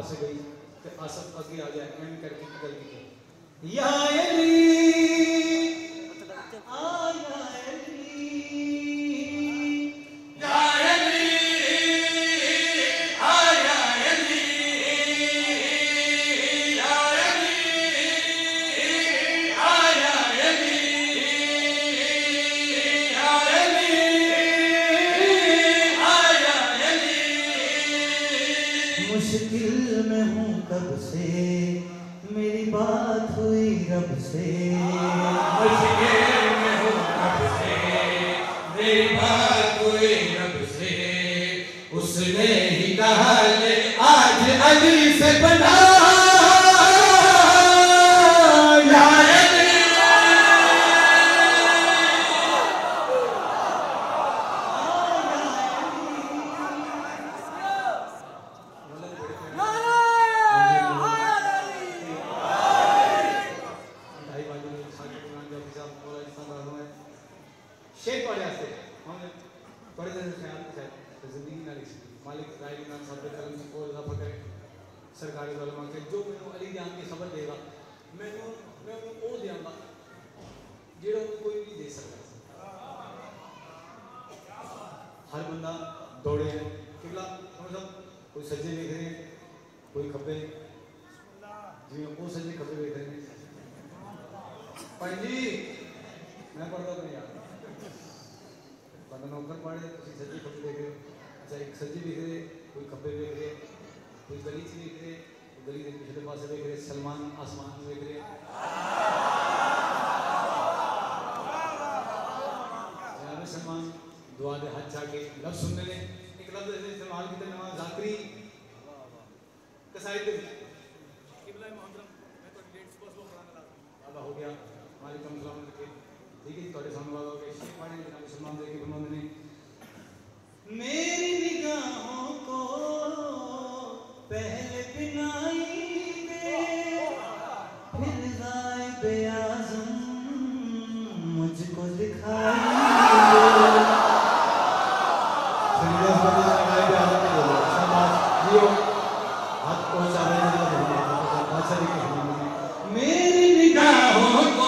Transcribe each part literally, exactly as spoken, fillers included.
पास गई तो आसफ आगे आ गया एम करके गल की या अली मुश्किल में हूँ कब से मेरी बात हुई रब से मुश्किल में हूँ कब से मेरी बात हुई रब से उसने ही कहा ले आज अली से बना शेख पढ़े आते हमने बड़े दिन से ख्याल किया तो जिंदगी ना लिखी मालिक राय नाम साहब कलम से और इजाफा करे सरकारी उलमा के जो मैंने अली जान की खबर देगा मैंने मैं उन्हें वो देंगा जेड़ा कोई भी दे सकता हर बंदा दौड़े हैं किबला मतलब कोई सज्जे देख रहे हैं कोई खब्बे जी वो सज्जे खब्बे देख रहे हैं भाई जी मैं पढ़ता नहीं यार बंदा नौकर पढ़े तुम सज्जी खब्बे देख रहे हो अच्छा एक सज्जी देख रहे कोई खब्बे देख रहे कोई गली च देख रहे गली के पिछले पास देख रहे सलमान आसमान देख रहे सलमान दुआ दे हाथ जाके लफ्ज सुनने ने एक लफ्ज ऐसे इस्तेमाल किया नमाज जाकरी कसायद किबला मोहतरम मैं तो डेढ़ सौ पढ़ाने लगा हो गया वालेकुम सलाम के ठीक है थोड़े सामने वालों के शेख पढ़े जनाब सलमान देखे फरमाते ने मेरी निगाहों को पहले बिनाई दे फिर गायब आज़म मुझको दिखाई दे संगीत बजा गायब आज़म को बोलो शाबाश जियो हाथ पहुंचा रहे हैं अच्छा देखिए मेरी निगाहों को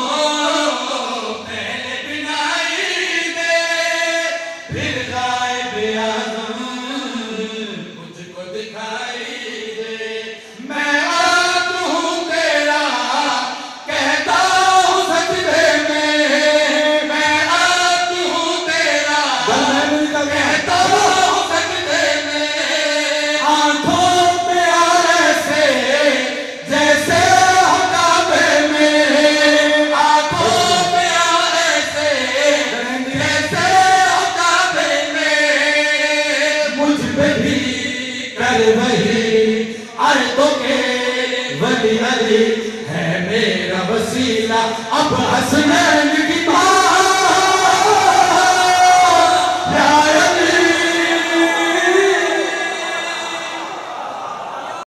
वली अली है मेरा वसीला अब हसनैन